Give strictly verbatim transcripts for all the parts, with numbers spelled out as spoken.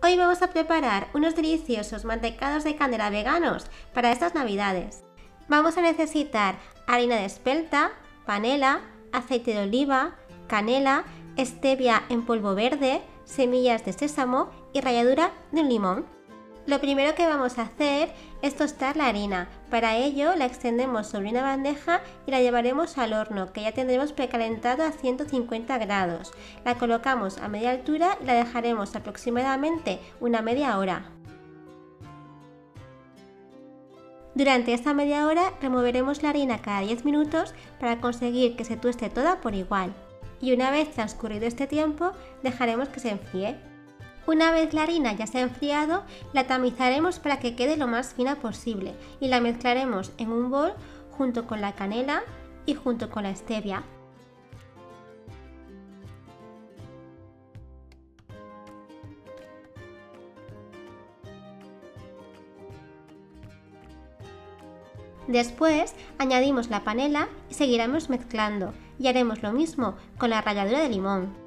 Hoy vamos a preparar unos deliciosos mantecados de canela veganos para estas navidades. Vamos a necesitar harina de espelta, panela, aceite de oliva, canela, stevia en polvo verde, semillas de sésamo y ralladura de un limón. Lo primero que vamos a hacer es tostar la harina. Para ello la extendemos sobre una bandeja y la llevaremos al horno, que ya tendremos precalentado a ciento cincuenta grados. La colocamos a media altura y la dejaremos aproximadamente una media hora. Durante esta media hora removeremos la harina cada diez minutos para conseguir que se tueste toda por igual. Y una vez transcurrido este tiempo, dejaremos que se enfríe. Una vez la harina ya se ha enfriado, la tamizaremos para que quede lo más fina posible y la mezclaremos en un bol junto con la canela y junto con la stevia. Después añadimos la panela y seguiremos mezclando y haremos lo mismo con la ralladura de limón.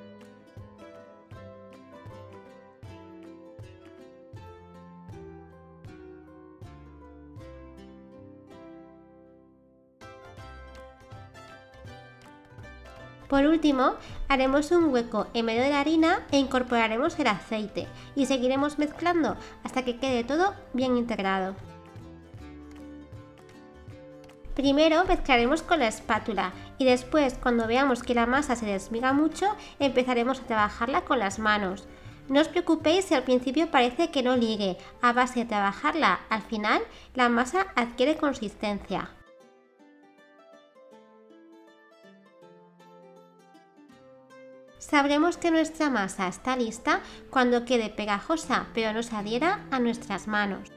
Por último, haremos un hueco en medio de la harina e incorporaremos el aceite y seguiremos mezclando hasta que quede todo bien integrado. Primero mezclaremos con la espátula y después, cuando veamos que la masa se desmiga mucho, empezaremos a trabajarla con las manos. No os preocupéis si al principio parece que no ligue, a base de trabajarla, al final la masa adquiere consistencia. Sabremos que nuestra masa está lista cuando quede pegajosa pero no se adhiera a nuestras manos.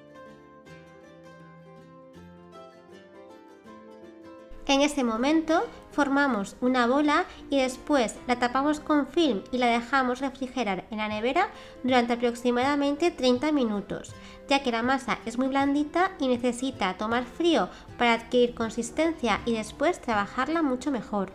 En ese momento formamos una bola y después la tapamos con film y la dejamos refrigerar en la nevera durante aproximadamente treinta minutos, ya que la masa es muy blandita y necesita tomar frío para adquirir consistencia y después trabajarla mucho mejor.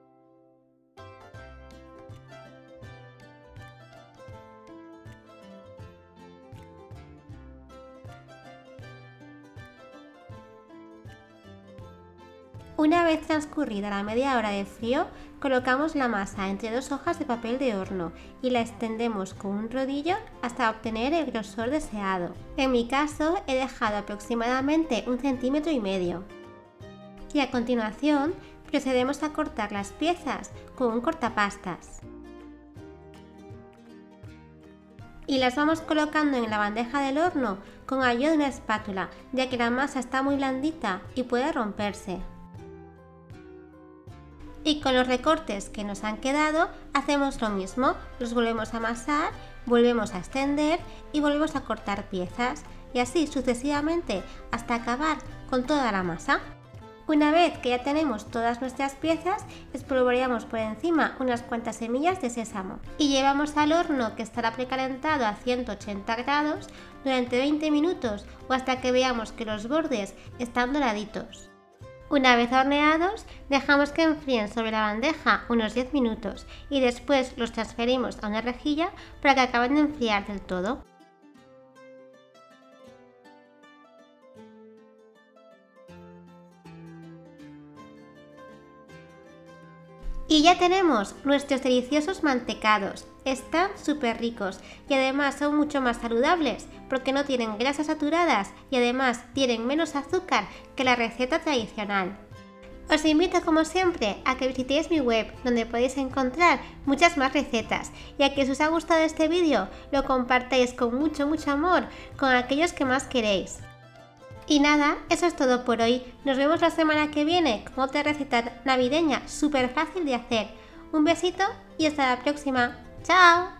Una vez transcurrida la media hora de frío, colocamos la masa entre dos hojas de papel de horno y la extendemos con un rodillo hasta obtener el grosor deseado. En mi caso he dejado aproximadamente un centímetro y medio. Y a continuación procedemos a cortar las piezas con un cortapastas. Y las vamos colocando en la bandeja del horno con ayuda de una espátula, ya que la masa está muy blandita y puede romperse. Y con los recortes que nos han quedado hacemos lo mismo, los volvemos a amasar, volvemos a extender y volvemos a cortar piezas y así sucesivamente hasta acabar con toda la masa. Una vez que ya tenemos todas nuestras piezas, espolvoreamos por encima unas cuantas semillas de sésamo y llevamos al horno, que estará precalentado a ciento ochenta grados, durante veinte minutos o hasta que veamos que los bordes están doraditos. Una vez horneados, dejamos que enfríen sobre la bandeja unos diez minutos y después los transferimos a una rejilla para que acaben de enfriar del todo. Y ya tenemos nuestros deliciosos mantecados. Están súper ricos y además son mucho más saludables porque no tienen grasas saturadas y además tienen menos azúcar que la receta tradicional. Os invito como siempre a que visitéis mi web, donde podéis encontrar muchas más recetas, y a que si os ha gustado este vídeo lo compartáis con mucho mucho amor con aquellos que más queréis. Y nada, eso es todo por hoy. Nos vemos la semana que viene con otra receta navideña súper fácil de hacer. Un besito y hasta la próxima. ¡Chao!